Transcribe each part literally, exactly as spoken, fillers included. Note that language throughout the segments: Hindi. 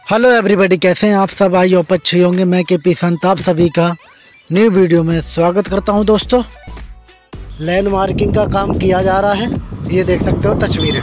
हेलो एवरीबॉडी, कैसे हैं आप सब? आई होप अच्छे होंगे। मैं के पी संत आप सभी का न्यू वीडियो में स्वागत करता हूं। दोस्तों, लैंड मार्किंग का काम किया जा रहा है। ये देख सकते हो तस्वीरें,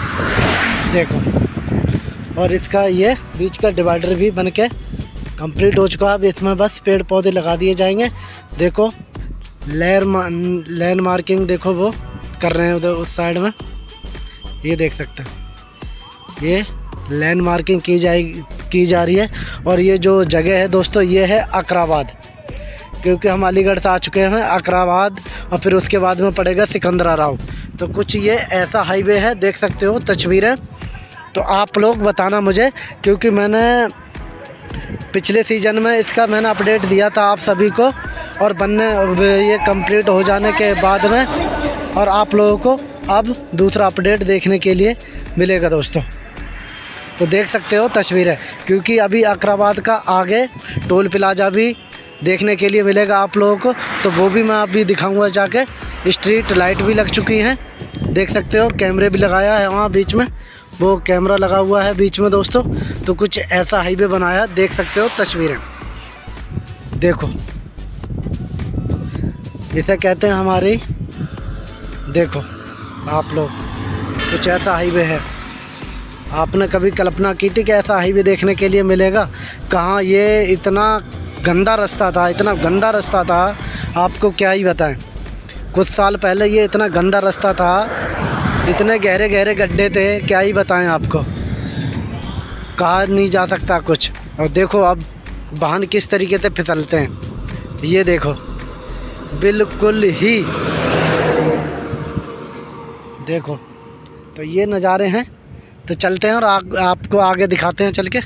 देखो। और इसका ये बीच का डिवाइडर भी बन के कंप्लीट हो चुका है। अब इसमें बस पेड़ पौधे लगा दिए जाएंगे। देखो लेयर लैंड मार्किंग देखो वो कर रहे हैं उधर उस साइड में, ये देख सकते हैं। ये लैंड मार्किंग की जाएगी की जा रही है। और ये जो जगह है दोस्तों, ये है अकराबाद, क्योंकि हम अलीगढ़ से आ चुके हैं अकराबाद, और फिर उसके बाद में पड़ेगा सिकंदरा राव। तो कुछ ये ऐसा हाईवे है, देख सकते हो तस्वीरें। तो आप लोग बताना मुझे, क्योंकि मैंने पिछले सीज़न में इसका मैंने अपडेट दिया था आप सभी को, और बनने ये कंप्लीट हो जाने के बाद में और आप लोगों को अब दूसरा अपडेट देखने के लिए मिलेगा दोस्तों। तो देख सकते हो तस्वीरें, क्योंकि अभी अकराबाद का आगे टोल प्लाजा भी देखने के लिए मिलेगा आप लोगों को, तो वो भी मैं अभी दिखाऊंगा जाके। स्ट्रीट लाइट भी लग चुकी हैं, देख सकते हो। कैमरे भी लगाया है वहाँ बीच में, वो कैमरा लगा हुआ है बीच में दोस्तों। तो कुछ ऐसा हाईवे बनाया, देख सकते हो तस्वीरें। देखो इसे कहते हैं हमारी, देखो आप लोग, कुछ ऐसा हाईवे है। आपने कभी कल्पना की थी कि ऐसा हाईवे देखने के लिए मिलेगा? कहाँ, ये इतना गंदा रास्ता था, इतना गंदा रास्ता था, आपको क्या ही बताएं। कुछ साल पहले ये इतना गंदा रास्ता था, इतने गहरे गहरे गड्ढे थे, क्या ही बताएं आपको। कहा नहीं जा सकता कुछ। और देखो अब वाहन किस तरीके से फिसलते हैं, ये देखो बिल्कुल ही। देखो तो ये नज़ारे हैं। तो चलते हैं और आ, आपको आगे दिखाते हैं चल के।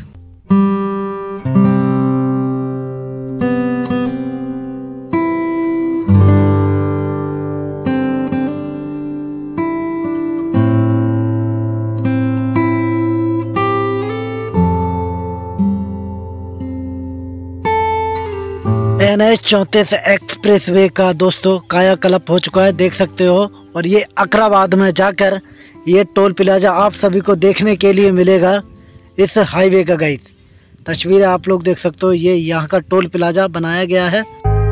एन एच चौंतीस एक्सप्रेस वे का दोस्तों कायाकल्प हो चुका है, देख सकते हो। और ये अकराबाद में जाकर ये टोल प्लाजा आप सभी को देखने के लिए मिलेगा इस हाईवे का। गाइस तस्वीरें आप लोग देख सकते हो, ये यहाँ का टोल प्लाजा बनाया गया है।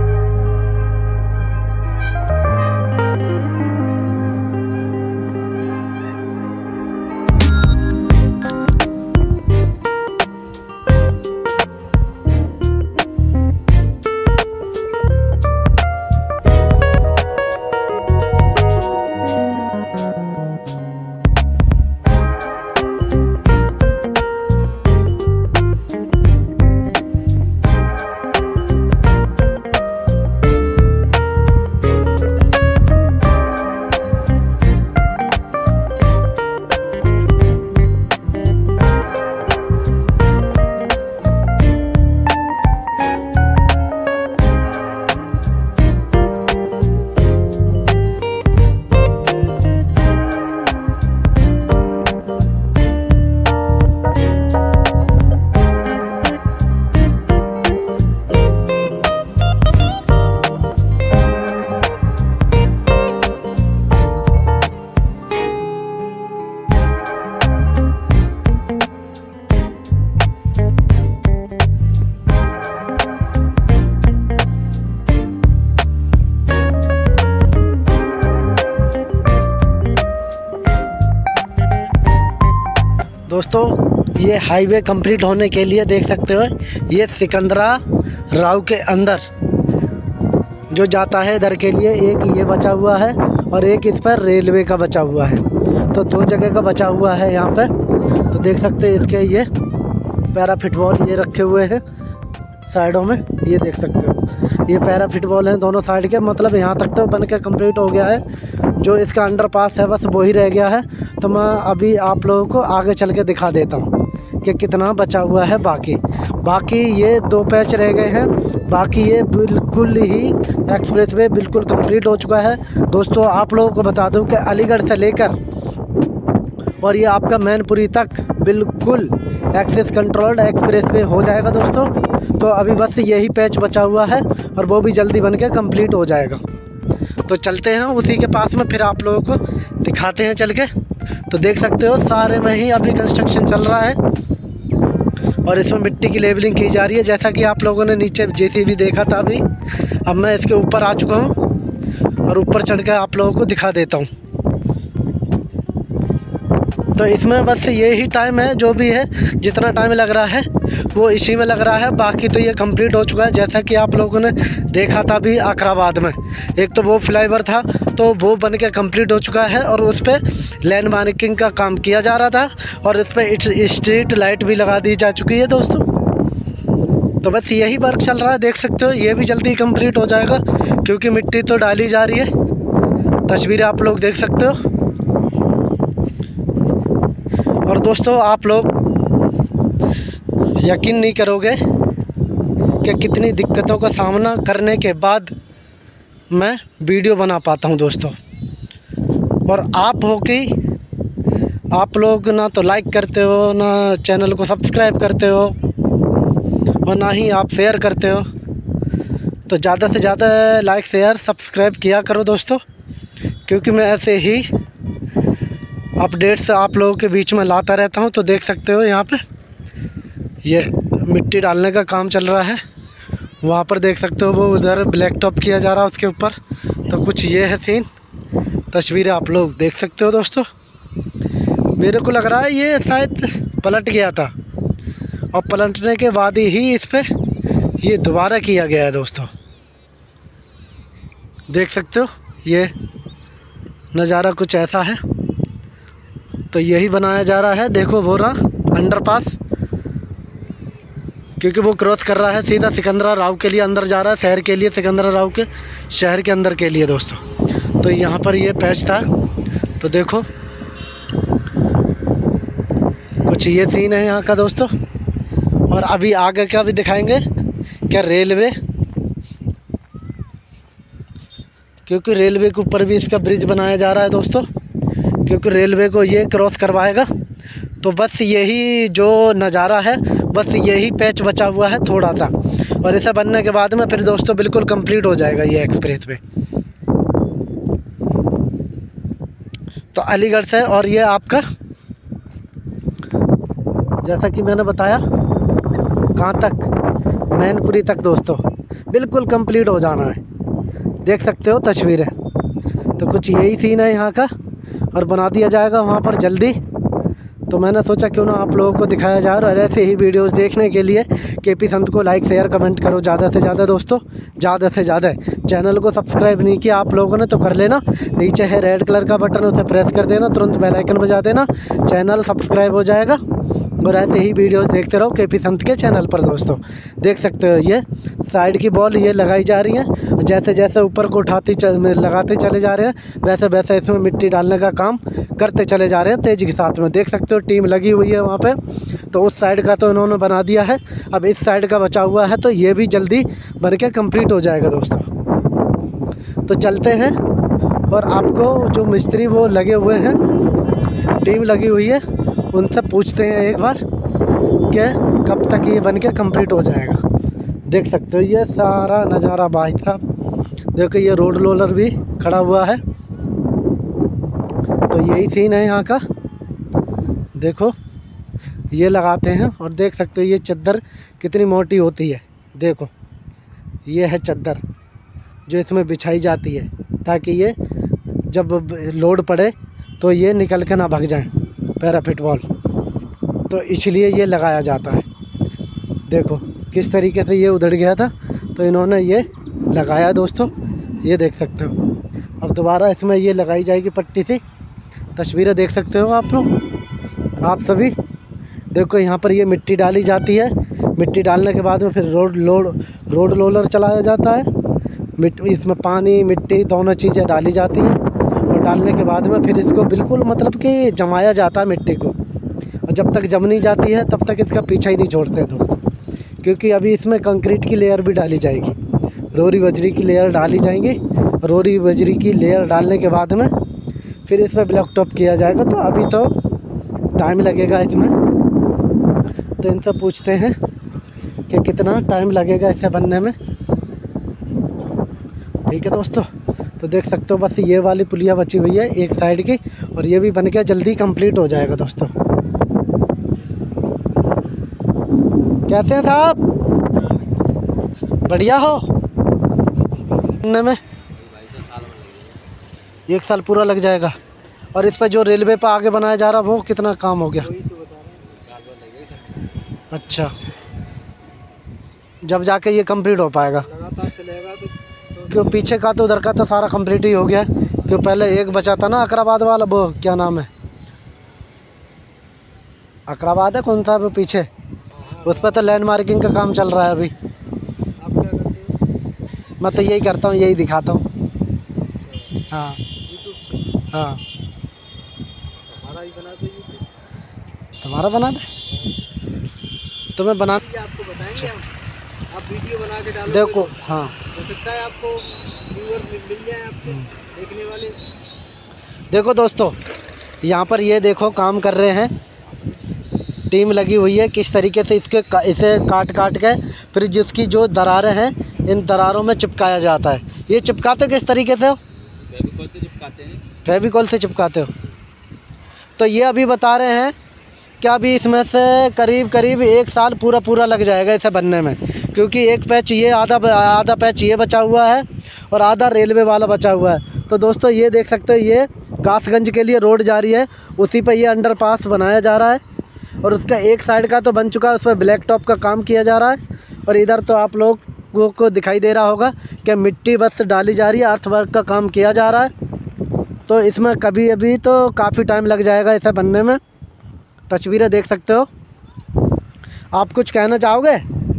दोस्तों ये हाईवे कंप्लीट होने के लिए देख सकते हो, ये सिकंदरा राव के अंदर जो जाता है इधर के लिए, एक ये बचा हुआ है और एक इस पर रेलवे का बचा हुआ है। तो दो जगह का बचा हुआ है यहाँ पे। तो देख सकते हैं इसके ये पैरा फुटबॉल ये रखे हुए हैं साइडों में, ये देख सकते हो। ये पैरा फुटबॉल हैं दोनों साइड के, मतलब यहाँ तक तो बन के कम्प्लीट हो गया है। जो इसका अंडरपास है बस वो ही रह गया है। तो मैं अभी आप लोगों को आगे चल के दिखा देता हूँ कि कितना बचा हुआ है। बाकी बाकी ये दो पैच रह गए हैं, बाकी ये बिल्कुल ही एक्सप्रेस वे बिल्कुल कंप्लीट हो चुका है। दोस्तों आप लोगों को बता दूं कि अलीगढ़ से लेकर और ये आपका मैनपुरी तक बिल्कुल एक्सेस कंट्रोल्ड एक्सप्रेस वे हो जाएगा दोस्तों। तो अभी बस यही पैच बचा हुआ है और वो भी जल्दी बन के कम्प्लीट हो जाएगा। तो चलते हैं उसी के पास में, फिर आप लोगों को दिखाते हैं चल के। तो देख सकते हो सारे में ही अभी कंस्ट्रक्शन चल रहा है। और इसमें मिट्टी की लेवलिंग की जा रही है। जैसा कि आप लोगों ने नीचे जेसीबी देखा था अभी, अब मैं इसके ऊपर आ चुका हूँ और ऊपर चढ़ कर आप लोगों को दिखा देता हूँ। तो इसमें बस यही टाइम है, जो भी है जितना टाइम लग रहा है वो इसी में लग रहा है। बाकी तो ये कंप्लीट हो चुका है, जैसा कि आप लोगों ने देखा था अभी आखराबाद में। एक तो वो फ्लाईओवर था तो वो बन के कंप्लीट हो चुका है और उस पर लैंड मार्किंग का काम किया जा रहा था और इस पर स्ट्रीट लाइट भी लगा दी जा चुकी है दोस्तों। तो बस यही वर्क चल रहा है, देख सकते हो। ये भी जल्दी कंप्लीट हो जाएगा क्योंकि मिट्टी तो डाली जा रही है। तस्वीरें आप लोग देख सकते हो। और दोस्तों आप लोग यकीन नहीं करोगे कि कितनी दिक्कतों का सामना करने के बाद मैं वीडियो बना पाता हूं दोस्तों। और आप हो कि आप लोग ना तो लाइक करते हो, ना चैनल को सब्सक्राइब करते हो और ना ही आप शेयर करते हो। तो ज़्यादा से ज़्यादा लाइक शेयर सब्सक्राइब किया करो दोस्तों, क्योंकि मैं ऐसे ही अपडेट्स आप लोगों के बीच में लाता रहता हूं। तो देख सकते हो यहाँ पे ये मिट्टी डालने का काम चल रहा है। वहाँ पर देख सकते हो वो उधर ब्लैक टॉप किया जा रहा है उसके ऊपर। तो कुछ ये है सीन, तस्वीरें आप लोग देख सकते हो दोस्तों। मेरे को लग रहा है ये शायद पलट गया था और पलटने के बाद ही इस पर ये दोबारा किया गया है दोस्तों। देख सकते हो ये नज़ारा कुछ ऐसा है। तो यही बनाया जा रहा है। देखो वो रहा अंडरपास, क्योंकि वो क्रॉस कर रहा है सीधा सिकंदरा राव के लिए अंदर जा रहा है, शहर के लिए, सिकंदरा राव के शहर के अंदर के लिए दोस्तों। तो यहाँ पर ये पैच था। तो देखो कुछ ये सीन है यहाँ का दोस्तों। और अभी आगे का भी दिखाएंगे क्या रेलवे, क्योंकि रेलवे के ऊपर भी इसका ब्रिज बनाया जा रहा है दोस्तों, क्योंकि रेलवे को ये क्रॉस करवाएगा। तो बस यही जो नज़ारा है, बस यही पैच बचा हुआ है थोड़ा सा, और इसे बनने के बाद में फिर दोस्तों बिल्कुल कंप्लीट हो जाएगा ये एक्सप्रेस वे। तो अलीगढ़ से और ये आपका जैसा कि मैंने बताया कहाँ तक, मैनपुरी तक दोस्तों बिल्कुल कंप्लीट हो जाना है। देख सकते हो तस्वीरें। तो कुछ यही सीन है यहाँ का और बना दिया जाएगा वहाँ पर जल्दी। तो मैंने सोचा क्यों ना आप लोगों को दिखाया जाए। और ऐसे ही वीडियोस देखने के लिए केपी संत को लाइक शेयर कमेंट करो ज़्यादा से ज़्यादा दोस्तों, ज़्यादा से ज़्यादा। चैनल को सब्सक्राइब नहीं किया आप लोगों ने तो कर लेना, नीचे है रेड कलर का बटन, उसे प्रेस कर देना, तुरंत बेल आइकन बजा देना, चैनल सब्सक्राइब हो जाएगा। और ऐसे ही वीडियोस देखते रहो केपी संत के चैनल पर दोस्तों। देख सकते हो ये साइड की बॉल ये लगाई जा रही है। जैसे जैसे ऊपर को उठाती चल लगाते चले जा रहे हैं, वैसे वैसे इसमें मिट्टी डालने का काम करते चले जा रहे हैं तेज़ी के साथ में। देख सकते हो टीम लगी हुई है वहाँ पे। तो उस साइड का तो इन्होंने बना दिया है, अब इस साइड का बचा हुआ है। तो ये भी जल्दी बन के कम्प्लीट हो जाएगा दोस्तों। तो चलते हैं और आपको जो मिस्त्री वो लगे हुए हैं, टीम लगी हुई है, उनसे पूछते हैं एक बार कि कब तक ये बन के कम्प्लीट हो जाएगा। देख सकते हो ये सारा नज़ारा भाई साहब। देखो ये रोड रोलर भी खड़ा हुआ है। तो यही सीन है यहाँ का। देखो ये लगाते हैं और देख सकते हो ये चद्दर कितनी मोटी होती है। देखो ये है चद्दर जो इसमें बिछाई जाती है, ताकि ये जब लोड पड़े तो ये निकल के ना भाग जाए पैराफिट वॉल। तो इसलिए ये लगाया जाता है। देखो किस तरीके से ये उधड़ गया था, तो इन्होंने ये लगाया दोस्तों, ये देख सकते हो। अब दोबारा इसमें ये लगाई जाएगी पट्टी से। तस्वीरें देख सकते हो आप लोग, आप सभी। देखो यहाँ पर ये मिट्टी डाली जाती है, मिट्टी डालने के बाद में फिर रोड लोड रोड रोलर चलाया जाता है। मिट्टी इसमें पानी मिट्टी दोनों चीज़ें डाली जाती हैं और डालने के बाद में फिर इसको बिल्कुल मतलब कि जमाया जाता है मिट्टी को। और जब तक जम नहीं जाती है तब तक इसका पीछा ही नहीं छोड़ते दोस्तों, क्योंकि अभी इसमें कंक्रीट की लेयर भी डाली जाएगी, रोरी बजरी की लेयर डाली जाएंगी। रोरी बजरी की लेयर डालने के बाद में फिर इसमें ब्लॉक टॉप किया जाएगा। तो अभी तो टाइम लगेगा इसमें। तो इनसे पूछते हैं कि कितना टाइम लगेगा इसे बनने में। ठीक है दोस्तों, तो देख सकते हो बस ये वाली पुलिया बची हुई है एक साइड की, और ये भी बन के जल्दी कंप्लीट हो जाएगा दोस्तों। कैसे हैं साहब? बढ़िया हो? में एक साल पूरा लग जाएगा। और इस पर जो रेलवे पे आगे बनाया जा रहा वो कितना काम हो गया? अच्छा, जब जाके ये कंप्लीट हो पाएगा। लगातार चलेगा तो, तो क्यों पीछे का तो उधर का तो सारा कंप्लीट ही हो गया। क्यों पहले एक बचा था ना अकराबाद वाला, वो क्या नाम है, अकराबाद है कौन था वो पीछे, उस पर तो लैंड मार्किंग का काम चल रहा है अभी। आप क्या करते हो? मैं तो यही करता हूँ, यही दिखाता हूँ। हाँ यूट्यूब हाँ, हमारा ही बना दो यूट्यूब। तुम्हारा बना दे तो मैं बना आपको बताएंगे हम, आप वीडियो बना के डालो। देखो हाँ, हो सकता है आपको व्यूअर मिल जाए, आपको देखने वाले। देखो दोस्तों, यहाँ पर ये देखो काम कर रहे हैं, टीम लगी हुई है। किस तरीके से इसके का, इसे काट काट के फिर जिसकी जो दरारें हैं इन दरारों में चिपकाया जाता है। ये चिपकाते किस तरीके से हो? फेविकॉल से चिपकाते हैं। फेविकॉल से चिपकाते हो। तो ये अभी बता रहे हैं कि अभी इसमें से करीब करीब एक साल पूरा पूरा लग जाएगा इसे बनने में, क्योंकि एक पैच ये आधा आधा पैच ये बचा हुआ है और आधा रेलवे वाला बचा हुआ है। तो दोस्तों ये देख सकते हो, ये कासगंज के लिए रोड जा रही है, उसी पर ये अंडरपास बनाया जा रहा है। और उसका एक साइड का तो बन चुका है, उस पर ब्लैक टॉप का काम किया जा रहा है। और इधर तो आप लोगों को दिखाई दे रहा होगा कि मिट्टी बस डाली जा रही है, अर्थवर्क का काम किया जा रहा है। तो इसमें कभी अभी तो काफ़ी टाइम लग जाएगा इसे बनने में। तस्वीरें देख सकते हो। आप कुछ कहना चाहोगे?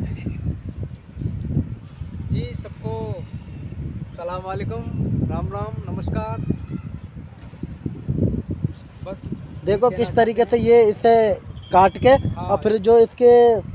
जी सबको सलाम वालेकुम, राम राम, नमस्कार। बस देखो किस तरीके से ये इसे काट के और फिर जो इसके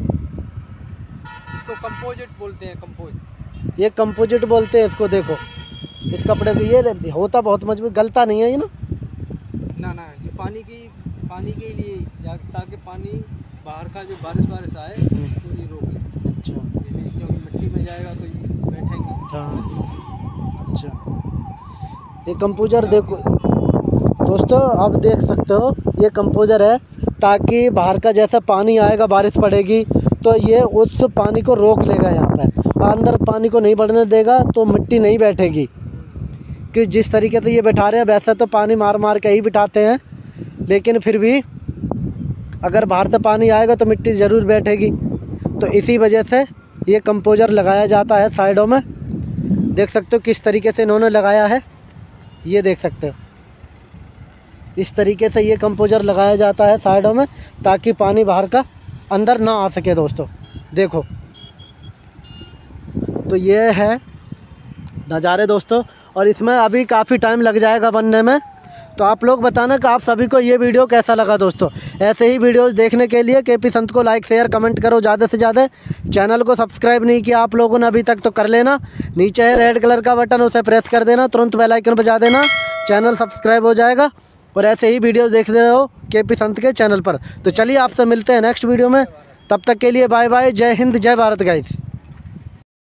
इसको कंपोजिट बोलते हैं, कंपोजिट। ये कंपोजिट बोलते हैं इसको। देखो इस कपड़े पे ये होता बहुत मजबूत, गलता नहीं है ये ना। ना ना ये पानी की पानी के लिए, ताकि पानी बाहर का जो बारिश बारिश आए तो ये रोक ले। अच्छा, क्योंकि मिट्टी में जाएगा तो ये बैठेंगे। हाँ अच्छा, ये कंपोजर देखो दोस्तों, आप देख सकते हो ये कंपोजर है, ताकि बाहर का जैसा पानी आएगा, बारिश पड़ेगी तो ये उस पानी को रोक लेगा यहाँ पर, अंदर पानी को नहीं बढ़ने देगा, तो मिट्टी नहीं बैठेगी। कि जिस तरीके से ये बैठा रहे हैं वैसे तो पानी मार मार के ही बिठाते हैं, लेकिन फिर भी अगर बाहर से पानी आएगा तो मिट्टी ज़रूर बैठेगी। तो इसी वजह से ये कंपोजर लगाया जाता है साइडों में। देख सकते हो किस तरीके से इन्होंने लगाया है, ये देख सकते हो। इस तरीके से ये कंपोजर लगाया जाता है साइडों में, ताकि पानी बाहर का अंदर ना आ सके दोस्तों। देखो तो ये है नज़ारे दोस्तों, और इसमें अभी काफ़ी टाइम लग जाएगा बनने में। तो आप लोग बताना कि आप सभी को ये वीडियो कैसा लगा दोस्तों। ऐसे ही वीडियोस देखने के लिए के पी संत को लाइक शेयर कमेंट करो ज़्यादा से ज़्यादा। चैनल को सब्सक्राइब नहीं किया आप लोगों ने अभी तक तो कर लेना, नीचे है रेड कलर का बटन, उसे प्रेस कर देना, तुरंत बेल आइकन बजा देना, चैनल सब्सक्राइब हो जाएगा। और ऐसे ही वीडियोस देखते रहो के पी संत के चैनल पर। तो चलिए आपसे मिलते हैं नेक्स्ट वीडियो में, तब तक के लिए बाय बाय, जय हिंद जय भारत गाइस।